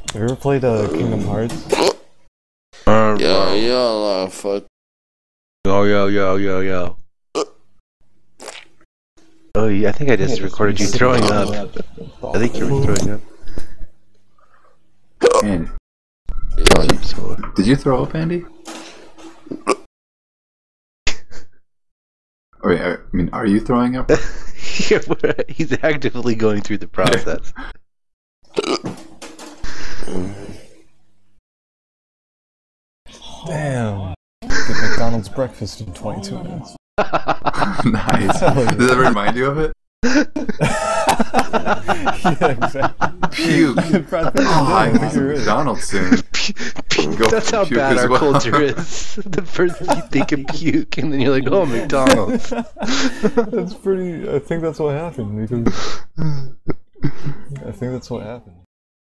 you ever played Kingdom Hearts? Yeah, fuck. Yo. Oh, yeah, I think I just recorded you throwing up. I think you were throwing up. Andy. Did you throw up, Andy? Wait, I mean, are you throwing up? Yeah, he's actively going through the process. Damn. Get McDonald's breakfast in 22 minutes. Nice. Does that remind you of it? Yeah, exactly. Puke. Oh, I need some McDonald's soon. That's how bad our culture is. The first thing you think of puke, and then you're like, oh, McDonald's. That's pretty. I think that's what happened. Because I think that's what happened.